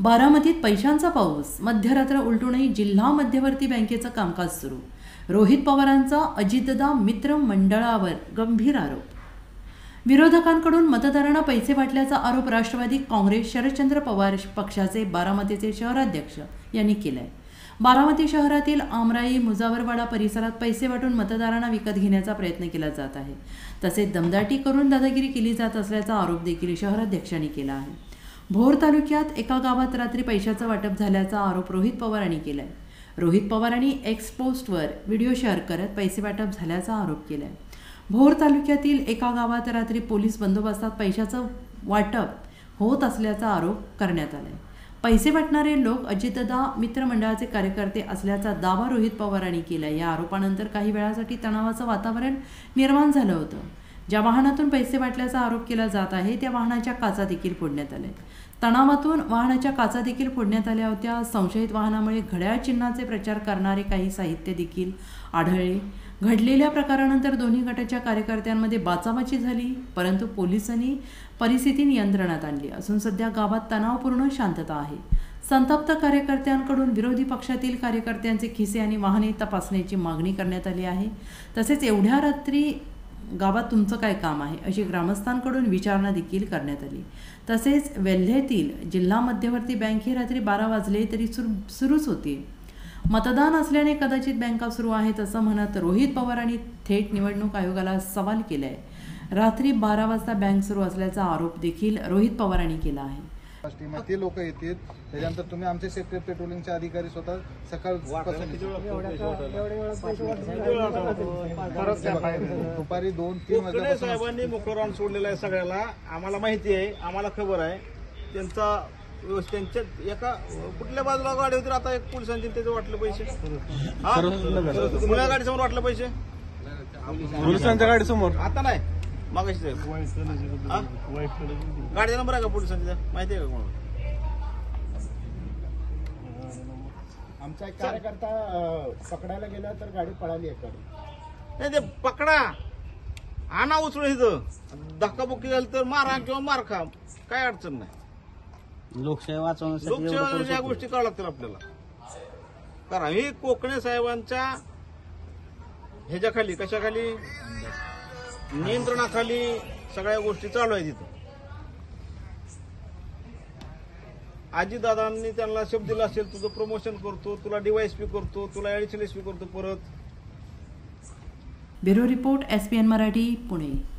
बारामतीत पैशांचा पाऊस, मध्यरात्र उलटूनही जिल्हा मध्यवर्ती बँकेचं कामकाज सुरू। रोहित पवारांचा अजितदा मित्र मंडळावर गंभीर आरोप। विरोधकांकडून मतदारांना पैसे वाटल्याचा आरोप राष्ट्रवादी काँग्रेस शरदचंद्र पवार पक्षाचे बारामतीचे शहराध्यक्ष यांनी केलाय। बारामती शहरातील आमराई मुजावरवाडा परिसरात पैसे वाटून मतदारांना विकत घेण्याचा प्रयत्न केला जात आहे। तसेच दमदाटी करून दादागिरी केली जात असल्याचा आरोप देखील शहराध्यक्षांनी केला आहे। भोर तालुक्यात एका गावात रात्री पैशाचं वाटप झाल्याचा आरोप रोहित पवारांनी केलाय। रोहित पवारांनी एक्स पोस्टवर व्हिडिओ शेअर करत पैसे वाटप झाल्याचा आरोप केलाय। भोर तालुक्यातील एका गावात रात्री पोलीस बंदोबस्तात पैशाचं वाटप होत असल्याचा आरोप करण्यात आलाय। पैसे वाटणारे लोक अजितदा मित्रमंडळाचे कार्यकर्ते असल्याचा दावा रोहित पवारांनी केलाय। या आरोपानंतर काही वेळासाठी तणावाचं वातावरण निर्माण झालं होतं। ज्या वाहनातून पैसे वाटल्याचा आरोप केला जात आहे त्या वाहनाच्या काचा देखील फोडण्यात आल्या। तणावातून वाहनाच्या काचा देखील फोडण्यात आल्या होत्या। संशयित वाहनामुळे घड्याळ चिन्हाचे प्रचार करणारे काही साहित्य देखील आढळले। घडलेल्या प्रकारानंतर दोन्ही गटाच्या कार्यकर्त्यांमध्ये बाचाबाची झाली, परंतु पोलिसांनी परिस्थिती नियंत्रणात आणली असून सध्या गावात तणावपूर्ण शांतता आहे। संतप्त कार्यकर्त्यांकडून विरोधी पक्षातील कार्यकर्त्यांचे खिसे आणि वाहने तपासण्याची मागणी करण्यात आली आहे। तसेच एवढ्या रात्री गावात तुमचं काय काम आहे अशी ग्रामस्थांकडून विचारणा देखील करण्यात आली। तसेच वेल्हेतील जिल्हा मध्यवर्ती बँक ही रात्री 12 वाजले तरी सुरूच होती। मतदान असल्याने कदाचित बँका सुरू आहेत असं म्हणत रोहित पवारांनी थेट निवडणूक आयोगाला सवाल केलाय। रात्री 12 वाजता बँक सुरू असल्याचा आरोप देखील रोहित पवारांनी केला आहे। ते लोक येतील त्याच्यानंतर तुम्ही आमचे सेक्टर पेट्रोलिंगचे अधिकारी स्वतः सकाळ दुपारी 2-3 वाजता साहेबांनी मुखरान सोडलेला आहे। सगळ्याला आम्हाला माहिती आहे, आम्हाला खबर आहे त्यांचा त्यांच्या एका कुठल्या बाजूला गाडी होती। आता एक पोलिसांची त्याचं वाटलं पैसे, कुठल्या गाडीसमोर वाटलं पैसे, पोलिसांच्या गाडीसमोर आता नाही मागाशी गाडीचा नंबर आहे का पोलिसांचा माहिती आहे का कोणाला? आमचा एक कार्यकर्ता पकडायला गेला तर गाडी पळाली आहे। नाही ते पकडा, आणा उचलून इथं, धक्काबुक्की झाली तर मारा किंवा मार खा, काय अडचण नाही। लोकशाही वाचवण्यासाठी लोकशाही या गोष्टी करावं लागतील आपल्याला, कारण ही कोकणे साहेबांच्या ह्याच्याखाली कशाखाली नियंत्रणाखाली सगळ्या गोष्टी चालू आहेत। तिथं अजितदादांनी त्यांना शब्द दिला असेल, तुझं प्रमोशन करतो, तुला डीवायएसपी करतो, तुला ऍडिशनल एसपी करतो परत। Bureau report SPN Marathi, Pune.